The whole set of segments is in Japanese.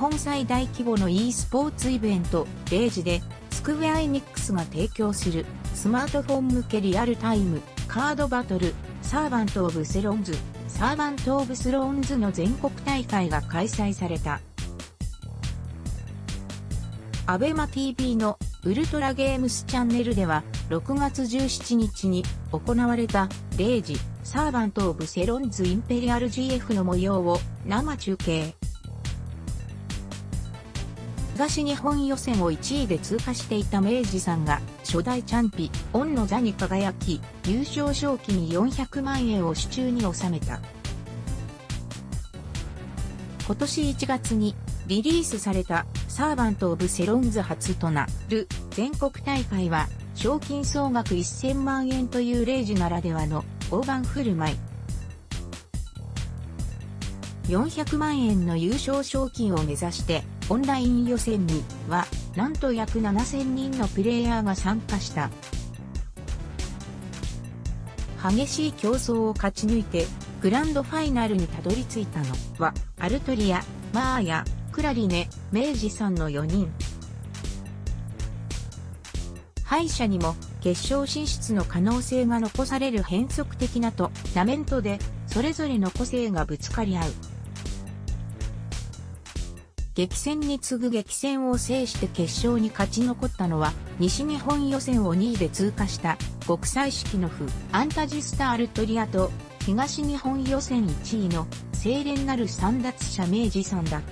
本最大規模の e スポーツイベント、レイジで、スクウェアエニックスが提供する、スマートフォン向けリアルタイム、カードバトル、サーバント・オブ・スローンズ、サーバント・オブ・スローンズの全国大会が開催された。アベマ TV のウルトラゲームスチャンネルでは、6月17日に行われた、レイジ、サーバント・オブ・セロンズ・インペリアル GF の模様を生中継。東日本予選を1位で通過していた明治さんが初代チャンピオンの座に輝き、優勝賞金に400万円を手中に収めた。今年1月にリリースされたサーバント・オブ・セロンズ初となる全国大会は賞金総額1000万円というレイジならではの大盤振る舞い。400万円の優勝賞金を目指してオンライン予選にはなんと約7000人のプレイヤーが参加した。激しい競争を勝ち抜いてグランドファイナルにたどり着いたのはアルトリア、マーヤ、クラリネ、明治さんの4人。敗者にも決勝進出の可能性が残される変則的なトーナメントでそれぞれの個性がぶつかり合う。激戦に次ぐ激戦を制して決勝に勝ち残ったのは西日本予選を2位で通過した国際式のファンタジスタアルトリアと東日本予選1位の清廉なる簒奪者明治さんだった。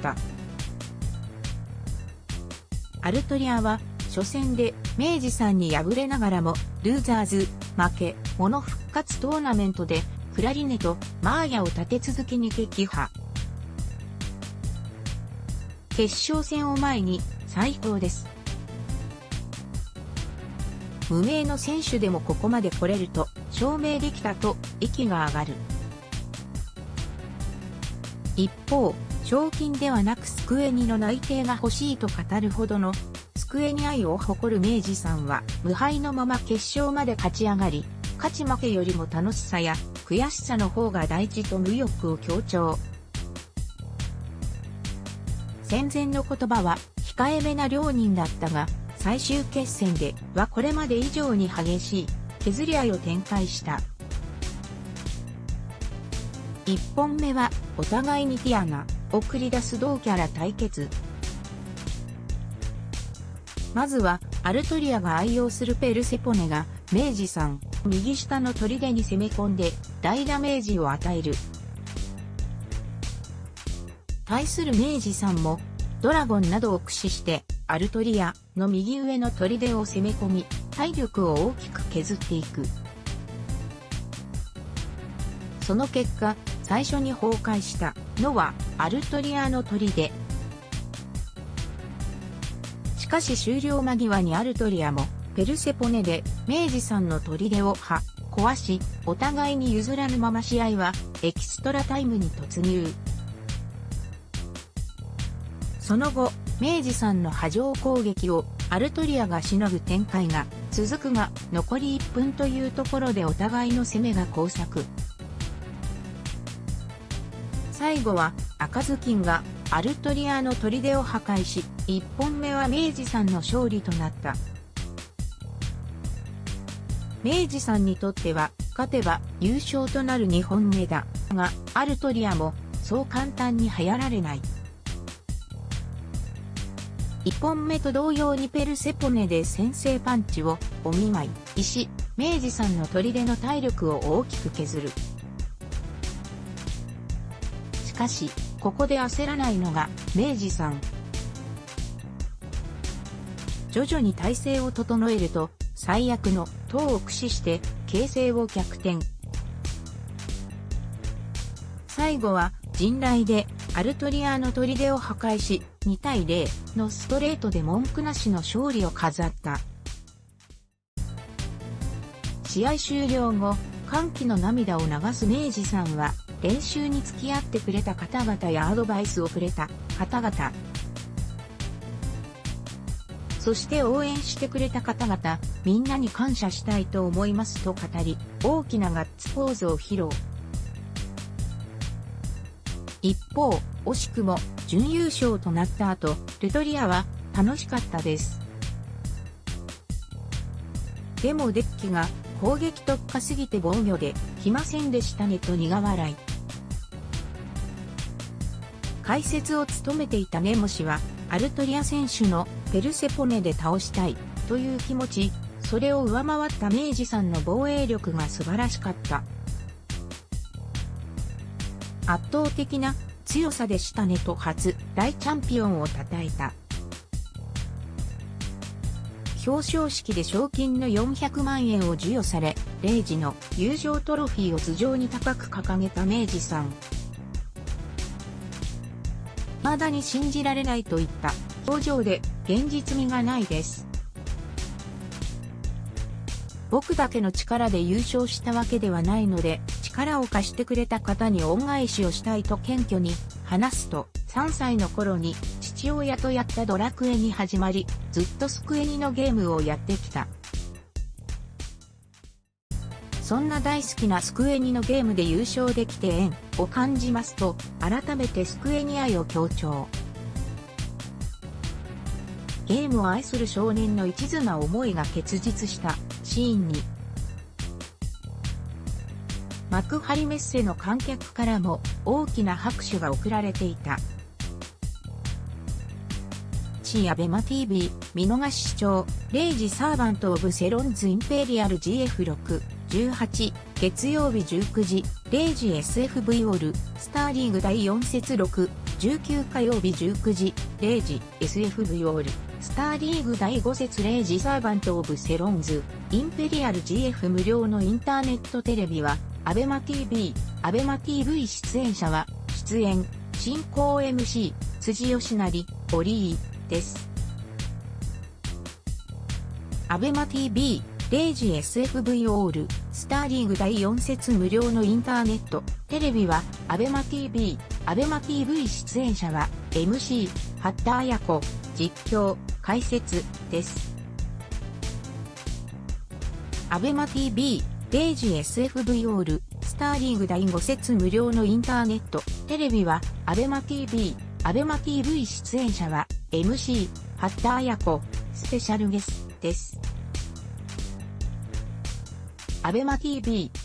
アルトリアは初戦で明治さんに敗れながらもルーザーズ負け物復活トーナメントでクラリネとマーヤを立て続けに撃破。決勝戦を前に最高です。無名の選手でもここまで来れると証明できたと息が上がる。一方、賞金ではなくスクエニの内定が欲しいと語るほどのスクエニ愛を誇る明治さんは無敗のまま決勝まで勝ち上がり、勝ち負けよりも楽しさや悔しさの方が大事と無欲を強調。戦前の言葉は控えめな両人だったが、最終決戦ではこれまで以上に激しい削り合いを展開した。1本目はお互いにティアナを繰り出す同キャラ対決。まずはアルトリアが愛用するペルセポネが明治さん右下の砦に攻め込んで大ダメージを与える。対する明治さんもドラゴンなどを駆使してアルトリアの右上の砦を攻め込み体力を大きく削っていく。その結果最初に崩壊したのはアルトリアの砦。しかし終了間際にアルトリアもペルセポネで明治さんの砦を壊しお互いに譲らぬまま試合はエキストラタイムに突入。その後、明治さんの波状攻撃をアルトリアがしのぐ展開が続くが、残り1分というところでお互いの攻めが交錯。最後は赤ずきんがアルトリアの砦を破壊し、1本目は明治さんの勝利となった。明治さんにとっては勝てば優勝となる2本目だが、アルトリアもそう簡単に流行られない。1本目と同様にペルセポネで先制パンチをお見舞いし、明治さんの砦の体力を大きく削る。しかし、ここで焦らないのが明治さん。徐々に体勢を整えると、最悪の塔を駆使して形勢を逆転。最後は陣雷でアルトリアの砦を破壊し、2対0のストレートで文句なしの勝利を飾った。試合終了後、歓喜の涙を流す明治さんは、練習に付き合ってくれた方々やアドバイスをくれた方々、そして応援してくれた方々、みんなに感謝したいと思いますと語り、大きなガッツポーズを披露。 一方、惜しくも準優勝となった後、ルトリアは楽しかったです。でもデッキが攻撃特化すぎて防御で来ませんでしたねと苦笑い。解説を務めていたネモ氏は、アルトリア選手のペルセポネで倒したいという気持ち、それを上回った明治さんの防衛力が素晴らしかった。圧倒的な強さでしたねと初大チャンピオンを称えた。表彰式で賞金の400万円を授与され、0時の優勝トロフィーを頭上に高く掲げた明治さん。未だに信じられないといった表情で現実味がないです。僕だけの力で優勝したわけではないので、力を貸してくれた方に恩返しをしたいと謙虚に話すと、3歳の頃に父親とやったドラクエに始まり、ずっとスクエニのゲームをやってきた。そんな大好きなスクエニのゲームで優勝できて縁を感じますと、改めてスクエニ愛を強調。ゲームを愛する少年の一途な思いが結実したシーンに、幕張メッセの観客からも大きな拍手が送られていた。ABEMA TV 見逃し視聴0時サーバントオブセロンズインペリアル GF6 18月曜日19時0時 SFV オールスターリーグ第4節6 19火曜日19時0時 SFV オールスターリーグ第5節0時サーバントオブセロンズインペリアル GF 無料のインターネットテレビはABEMA TV 出演者は出演進行 MC 辻吉成織井です。ABEMA TV 0時 SFV オールスターリーグ第4節無料のインターネットテレビはABEMA TV 出演者は MC 八田彩子実況解説です。ABEMA TV 0時 SFV オールスターリーグ第5節無料のインターネットテレビはABEMA TV 出演者は MC 八田彩子スペシャルゲストです。ABEMA TV